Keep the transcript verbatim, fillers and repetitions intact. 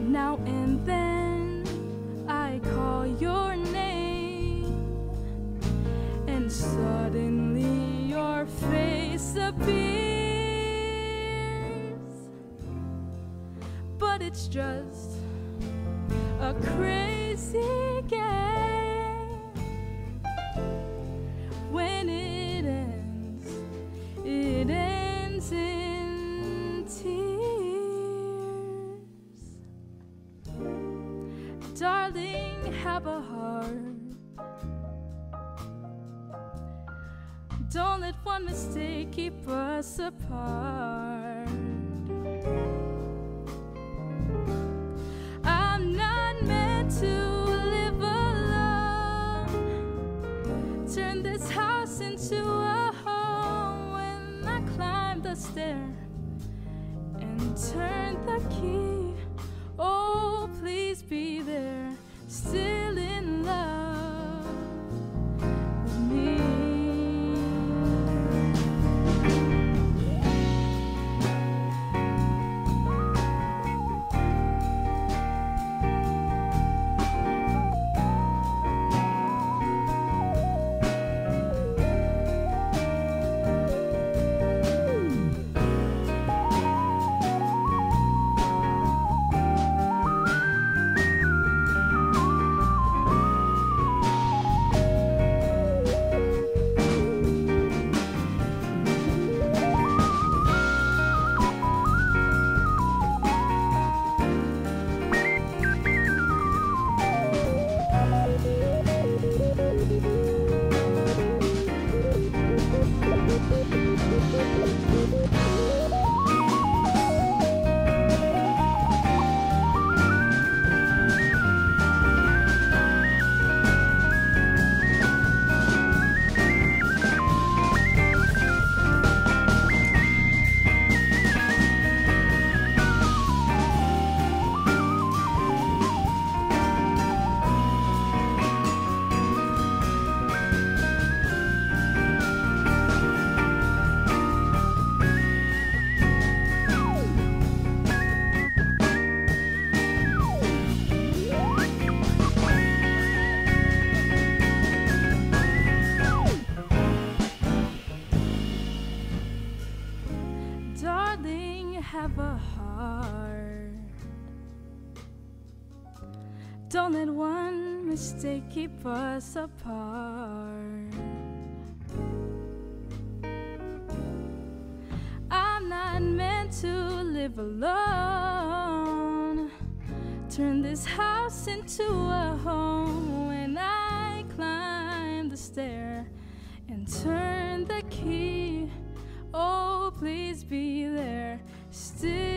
Now and then I call your name, and suddenly your face appears. But it's just a crazy game. When it ends, it ends in tears. Darling, have a heart. Don't let one mistake keep us apart. I'm not meant to live alone. Turn this house into a home. When I climb the stair and turn the key, oh, please be there, still in love with me. Darling, have a heart. Don't let one mistake keep us apart. I'm not meant to live alone. Turn this house into a home. When I climb the stair and turn the key, oh, please be there, still